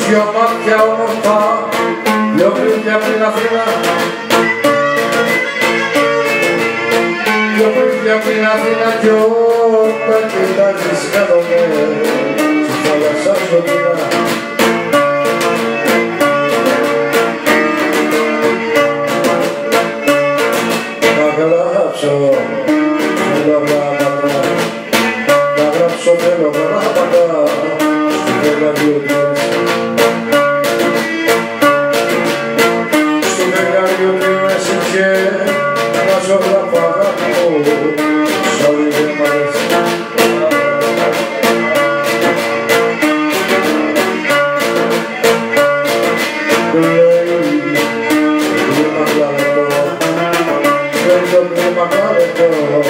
δυο μάτια όμορφα, δυο βρύδια από την Αθήνα, δυο βρύδια από την Αθήνα κι όταν κοιτάζεις κάτω-με στη θάλασσα σκοτεινά. Θέλω γράμματα στη φεγγαριό της. Στο φεγγαριό της είχε ένα ζωγράφο αγάπη μου, σ' άλλη δεν μ' αρέσει. Του λέει, κλίμα πλανητό, δεν το κλίμα πλανητό,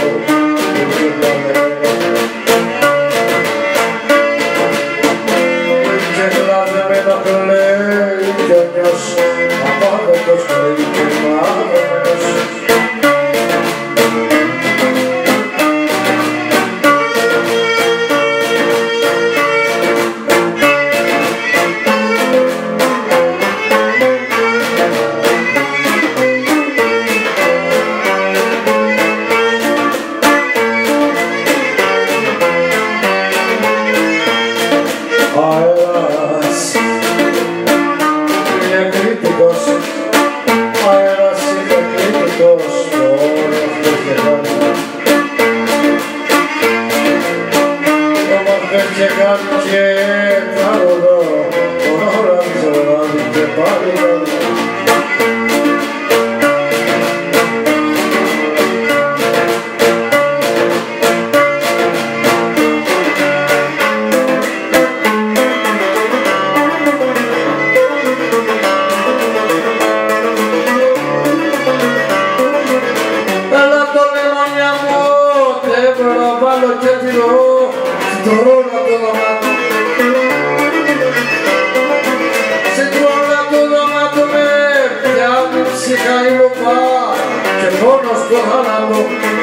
και πόνος στο θάνατο.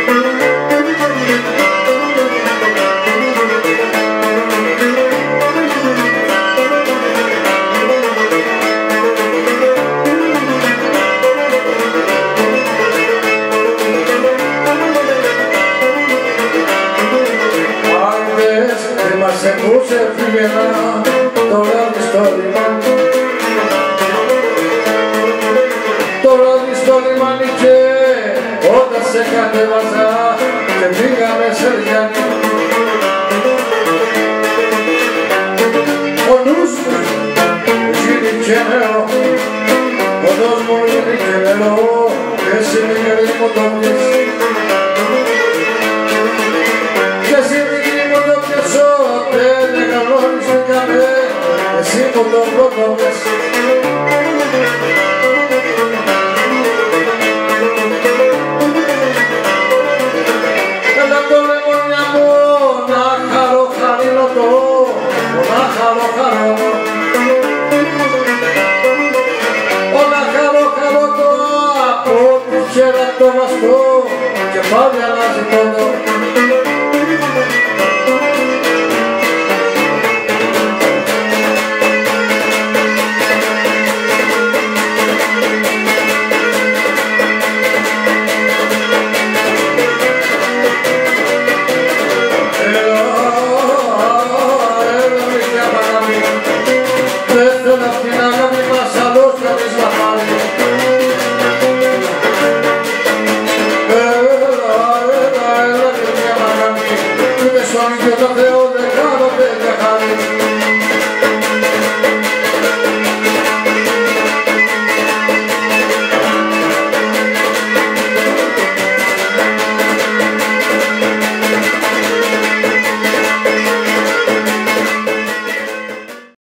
Άιντες, θυμάσαι που σε πήγαινα το βράδυ στο λιμάνι. Το βράδυ στο λιμάνι και όταν σε κατέβαζα και πήγαμε σε Ριάννη. Ο νους μου γίνει και νερό, ο νους μου γίνει και νερό, και εσύ μικρή μου το πιες. Και εσύ μικρή μου το πιέσω, δεν γνώριζε κανέ, εσύ μου το πρώτο πιες.